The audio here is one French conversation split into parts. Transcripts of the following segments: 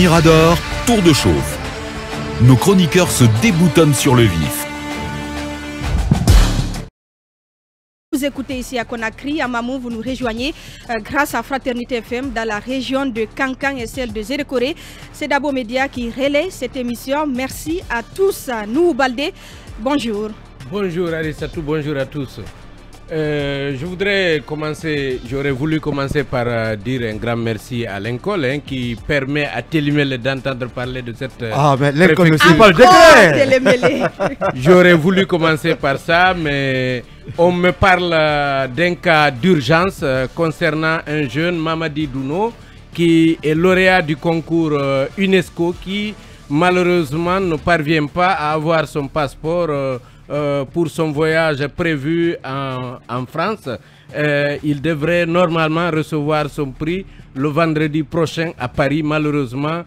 Mirador, tour de chauffe. Nos chroniqueurs se déboutonnent sur le vif. Vous écoutez ici à Conakry, à Mamou, vous nous rejoignez grâce à Fraternité FM dans la région de Kankan et celle de Zérekoré. C'est Dabo Média qui relaie cette émission. Merci à tous. Nous, Baldé, bonjour. Bonjour Arissatou, bonjour à tous. Je voudrais commencer, j'aurais voulu commencer par dire un grand merci à Lincoln qui permet à Télémélé d'entendre parler de cette... Ah, mais Lincoln ne suit pas le décret. J'aurais voulu commencer par ça, mais on me parle d'un cas d'urgence concernant un jeune, Mamadi Douno, qui est lauréat du concours UNESCO, qui malheureusement ne parvient pas à avoir son passeport pour son voyage prévu en France. Il devrait normalement recevoir son prix le vendredi prochain à Paris. Malheureusement,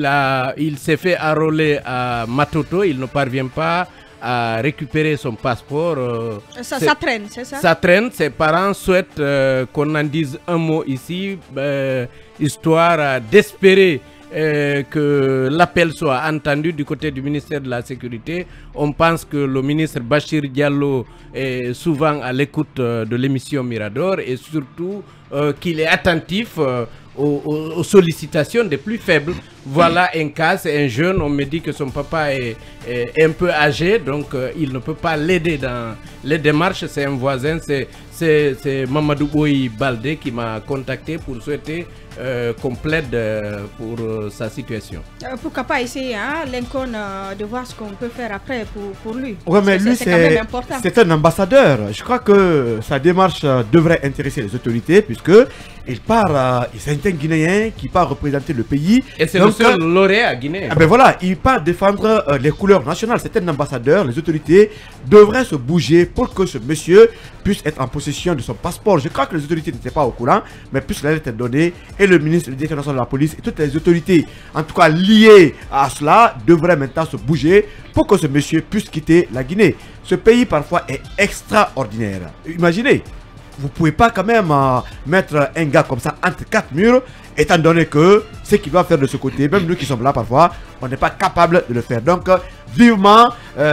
il s'est fait enrôler à Matoto. Il ne parvient pas à récupérer son passeport. Ça traîne, c'est ça? Ça traîne. Ses parents souhaitent qu'on en dise un mot ici, histoire d'espérer que l'appel soit entendu du côté du ministère de la Sécurité. On pense que le ministre Bachir Diallo est souvent à l'écoute de l'émission Mirador et surtout qu'il est attentif aux sollicitations des plus faibles. Voilà un cas, c'est un jeune, on me dit que son papa est un peu âgé, donc il ne peut pas l'aider dans les démarches. C'est un voisin, c'est Mamadou Boy Baldé qui m'a contacté pour souhaiter qu'on plaide pour sa situation. Pourquoi pas essayer, hein, Lincoln, de voir ce qu'on peut faire après pour lui. Oui, mais lui, c'est un ambassadeur. Je crois que sa démarche devrait intéresser les autorités puisque il part, c'est un Guinéen qui part représenter le pays. Et c'est le seul lauréat guinéen. Ben voilà, il part défendre les couleurs nationales. C'est un ambassadeur. Les autorités devraient se bouger pour que ce monsieur puisse être en possession de son passeport. Je crois que les autorités n'étaient pas au courant, mais puisque la lettre est donnée et le ministre, le directeur national de la police et toutes les autorités, en tout cas liées à cela, devraient maintenant se bouger pour que ce monsieur puisse quitter la Guinée. Ce pays parfois est extraordinaire. Imaginez, vous ne pouvez pas quand même mettre un gars comme ça entre quatre murs, étant donné que ce qu'il doit faire de ce côté, même nous qui sommes là parfois, on n'est pas capable de le faire. Donc, vivement,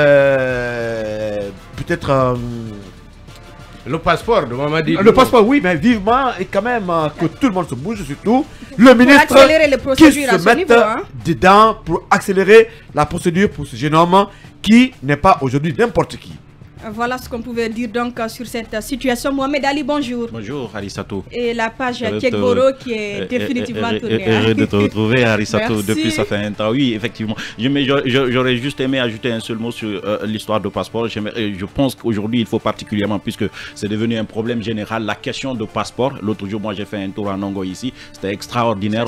peut-être... le passeport de Mamadi. Le passeport, oui, mais vivement et quand même que tout le monde se bouge, surtout le ministre qui se mette dedans pour accélérer la procédure pour ce jeune homme qui n'est pas aujourd'hui n'importe qui. Voilà ce qu'on pouvait dire donc sur cette situation. Mohamed Ali, bonjour. Bonjour Arissatou. Et la page Kekboro qui est définitivement tournée. Heureux de te retrouver Arissatou depuis ça fait un temps. Oui, effectivement. J'aurais juste aimé ajouter un seul mot sur l'histoire de passeport. Je pense qu'aujourd'hui il faut particulièrement, puisque c'est devenu un problème général, la question de passeport. L'autre jour, moi j'ai fait un tour en Nongo ici. C'était extraordinaire.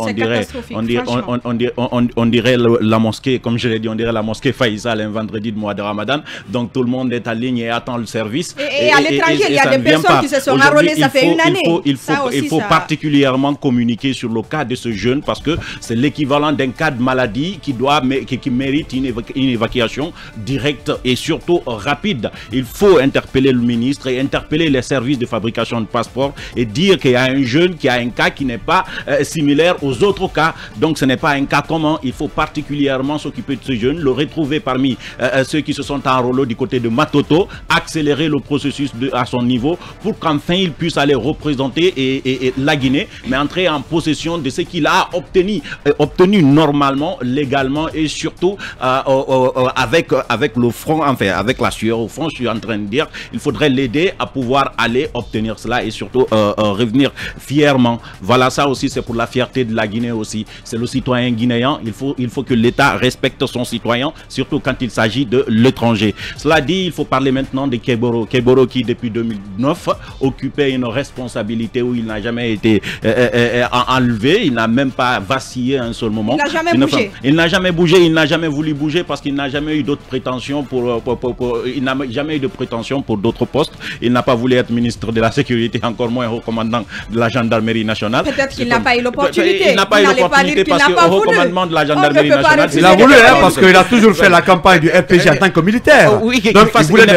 On dirait la mosquée, comme je l'ai dit, on dirait la mosquée Faïsal un vendredi de mois de Ramadan. Donc tout le monde est en ligne et attend le service. Et à l'étranger, il y a des personnes qui se sont enrôlées, ça fait une année. Il faut particulièrement communiquer sur le cas de ce jeune parce que c'est l'équivalent d'un cas de maladie qui mérite une évacuation directe et surtout rapide. Il faut interpeller le ministre et interpeller les services de fabrication de passeports et dire qu'il y a un jeune qui a un cas qui n'est pas similaire aux autres cas. Donc ce n'est pas un cas commun. Il faut particulièrement s'occuper de ce jeune, le retrouver parmi ceux qui se sont enrôlés du côté de Matoto, accélérer le processus à son niveau pour qu'enfin il puisse aller représenter et la Guinée, mais entrer en possession de ce qu'il a obtenu normalement, légalement et surtout avec le front, enfin avec la sueur au front. Je suis en train de dire, il faudrait l'aider à pouvoir aller obtenir cela et surtout revenir fièrement. Voilà, ça aussi c'est pour la fierté de la Guinée aussi. C'est le citoyen guinéen. Il faut que l'État respecte son citoyen, surtout quand il s'agit de l'étranger. Cela dit, il faut parler maintenant de Kekboro. Kekboro qui depuis 2009 occupait une responsabilité où il n'a jamais été enlevé, il n'a même pas vacillé un seul moment. Il n'a jamais bougé. Il n'a jamais bougé, il n'a jamais voulu bouger parce qu'il n'a jamais eu d'autres prétentions il n'a jamais eu de prétention pour d'autres postes. Il n'a pas voulu être ministre de la Sécurité, encore moins haut commandant de la gendarmerie nationale. Peut-être qu'il n'a pas eu l'opportunité. Il n'a pas eu l'opportunité parce qu'au haut commandement de la gendarmerie nationale, il a voulu, parce qu'il a toujours fait la campagne du RPG en tant que militaire. Oui, donc il voulait des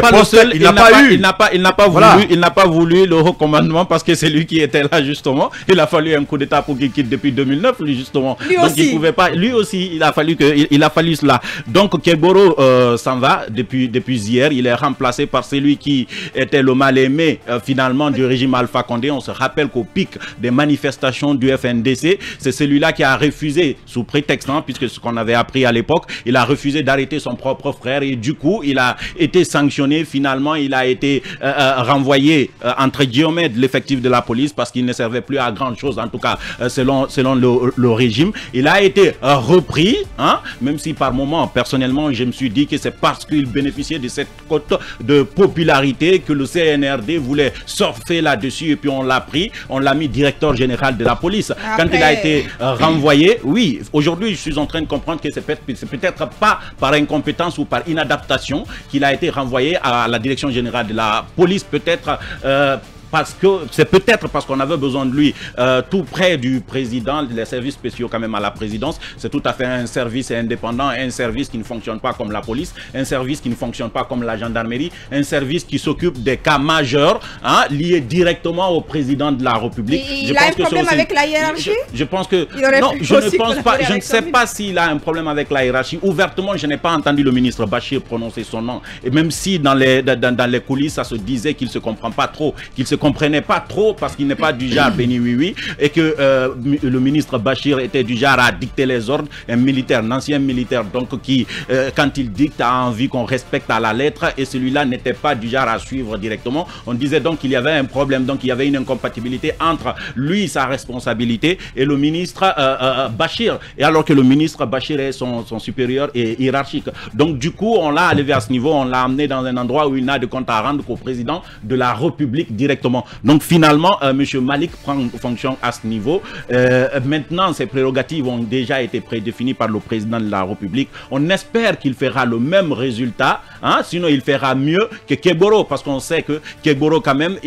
pas le seul. Il n'a pas eu. Il n'a pas voulu le recommandement parce que c'est lui qui était là justement. Il a fallu un coup d'état pour qu'il quitte depuis 2009 lui justement. Donc il pouvait pas. Lui aussi, il a fallu cela. Donc Kegboro s'en va depuis hier. Il est remplacé par celui qui était le mal-aimé finalement du régime Alpha Condé. On se rappelle qu'au pic des manifestations du FNDC, c'est celui-là qui a refusé, sous prétexte, puisque ce qu'on avait appris à l'époque, il a refusé d'arrêter son propre frère et du coup, il a été sanctionné. Finalement, il a été renvoyé entre guillemets de l'effectif de la police parce qu'il ne servait plus à grand chose, en tout cas selon le régime. Il a été repris, même si par moment, personnellement, je me suis dit que c'est parce qu'il bénéficiait de cette cote de popularité que le CNRD voulait surfer là-dessus et puis on l'a pris, on l'a mis directeur général de la police. Après... Quand il a été renvoyé, oui, aujourd'hui je suis en train de comprendre que c'est peut-être pas par incompétence ou par inadaptation qu'il a été renvoyé à la direction générale de la police, peut-être parce que c'est peut-être parce qu'on avait besoin de lui tout près du président, les services spéciaux quand même à la présidence. C'est tout à fait un service indépendant, un service qui ne fonctionne pas comme la police, un service qui ne fonctionne pas comme la gendarmerie, un service qui s'occupe des cas majeurs liés directement au président de la République. Il a un problème avec la hiérarchie? Je pense que non, je ne pense pas, je ne sais pas s'il a un problème avec la hiérarchie. Ouvertement, je n'ai pas entendu le ministre Bachir prononcer son nom. Et même si dans les coulisses, ça se disait qu'il se comprend pas trop, qu'il se comprenait pas trop parce qu'il n'est pas du genre béni oui et que le ministre Bachir était du genre à dicter les ordres, un militaire, un ancien militaire donc qui quand il dicte a envie qu'on respecte à la lettre et celui-là n'était pas du genre à suivre directement. On disait donc qu'il y avait un problème, donc il y avait une incompatibilité entre lui, sa responsabilité et le ministre Bachir, et alors que le ministre Bachir est son supérieur et hiérarchique. Donc du coup on l'a élevé à ce niveau, on l'a amené dans un endroit où il n'a de compte à rendre qu'au président de la République directement. Donc finalement, M. Malik prend fonction à ce niveau. Maintenant, ses prérogatives ont déjà été prédéfinies par le président de la République. On espère qu'il fera le même résultat, sinon il fera mieux que Kegboro, parce qu'on sait que Kegboro quand même,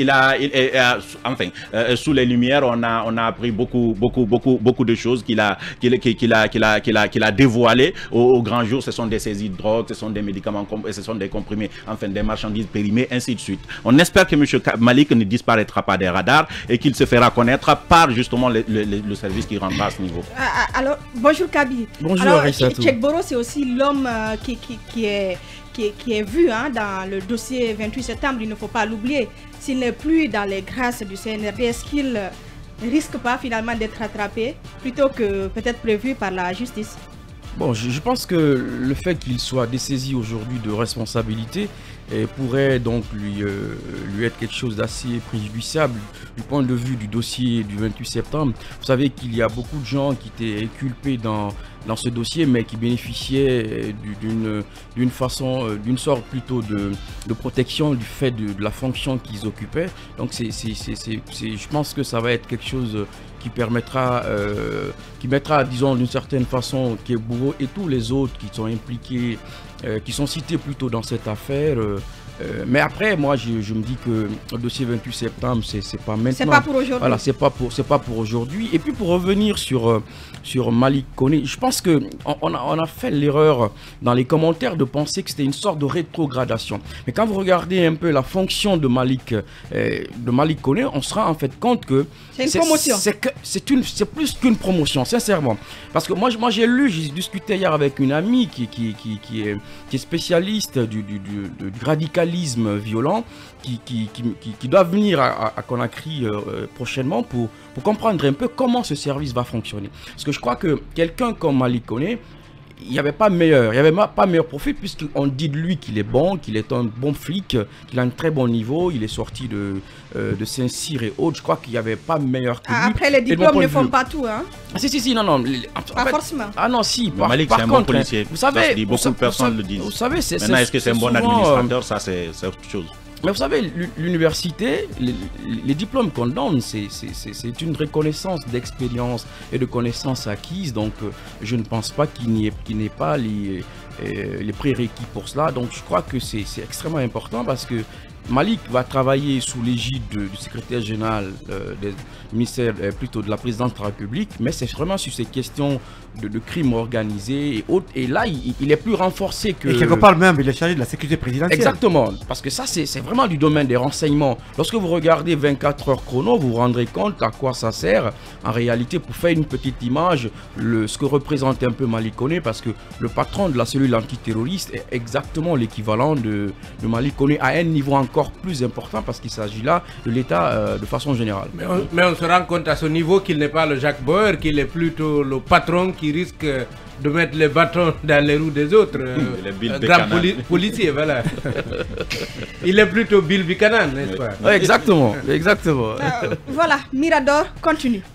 enfin, sous les lumières, on a appris beaucoup de choses qu'il a dévoilées au grand jour. Ce sont des saisies de drogue, ce sont des médicaments, ce sont des comprimés, enfin des marchandises périmées, ainsi de suite. On espère que M. Malik ne disparaîtra pas des radars et qu'il se fera connaître par justement le service qui rendra à ce niveau. Alors, bonjour Kaby. Bonjour Kegboro, c'est aussi l'homme qui est vu dans le dossier 28 septembre, il ne faut pas l'oublier. S'il n'est plus dans les grâces du CNRD, est-ce qu'il ne risque pas finalement d'être attrapé plutôt que peut-être prévu par la justice? Bon, je pense que le fait qu'il soit dessaisi aujourd'hui de responsabilité pourrait donc lui être quelque chose d'assez préjudiciable du point de vue du dossier du 28 septembre. Vous savez qu'il y a beaucoup de gens qui étaient inculpés dans ce dossier, mais qui bénéficiaient d'une sorte plutôt de protection du fait de la fonction qu'ils occupaient. Donc je pense que ça va être quelque chose qui permettra, qui mettra, disons, d'une certaine façon, Kegboro et tous les autres qui sont impliqués, qui sont cités plutôt dans cette affaire. Mais après, moi, je me dis que le dossier 28 septembre, c'est pas maintenant. C'est pas pour aujourd'hui. Voilà, c'est pas pour aujourd'hui. Et puis pour revenir sur Malik Koné, je pense que on a fait l'erreur dans les commentaires de penser que c'était une sorte de rétrogradation. Mais quand vous regardez un peu la fonction de Malik Koné, on se rend en fait compte que c'est une promotion. C'est plus qu'une promotion, sincèrement. Parce que moi j'ai discuté hier avec une amie qui est spécialiste du radicalisme violent, qui doit venir à Conakry prochainement pour comprendre un peu comment ce service va fonctionner. Parce que je crois que quelqu'un comme Malik Koné, il n'y avait pas meilleur profil, puisqu'on dit de lui qu'il est bon, qu'il est un bon flic, qu'il a un très bon niveau, il est sorti de Saint-Cyr et autres. Je crois qu'il n'y avait pas meilleur que lui. Après, les diplômes ne font pas tout, hein? Si, non. Pas forcément. Ah non, si. Malik, c'est un bon policier. Vous savez, beaucoup de personnes le disent. Vous savez, maintenant, est-ce que c'est un bon administrateur? Ça, c'est autre chose. Mais vous savez, l'université, les diplômes qu'on donne, c'est une reconnaissance d'expérience et de connaissances acquises. Donc, je ne pense pas qu'il n'y ait pas les prérequis pour cela. Donc, je crois que c'est extrêmement important parce que Malik va travailler sous l'égide du secrétaire général des ministères, plutôt de la présidente de la République, mais c'est vraiment sur ces questions de crimes organisés et autres. Et là, il est plus renforcé que... Et quelque part même, il est chargé de la sécurité présidentielle. Exactement, parce que ça, c'est vraiment du domaine des renseignements. Lorsque vous regardez 24 heures chrono, vous vous rendrez compte à quoi ça sert. En réalité, pour faire une petite image, ce que représente un peu Malik Koné, parce que le patron de la cellule antiterroriste est exactement l'équivalent de Malik Koné à un niveau encore plus important, parce qu'il s'agit là de l'État de façon générale. Mais on se rend compte à ce niveau qu'il n'est pas le Jacques Bauer, qu'il est plutôt le patron qui risque de mettre les bâtons dans les roues des autres. Grand policier, voilà. Il est plutôt Bill Buchanan, n'est-ce pas? Exactement, exactement. Voilà, Mirador, continue.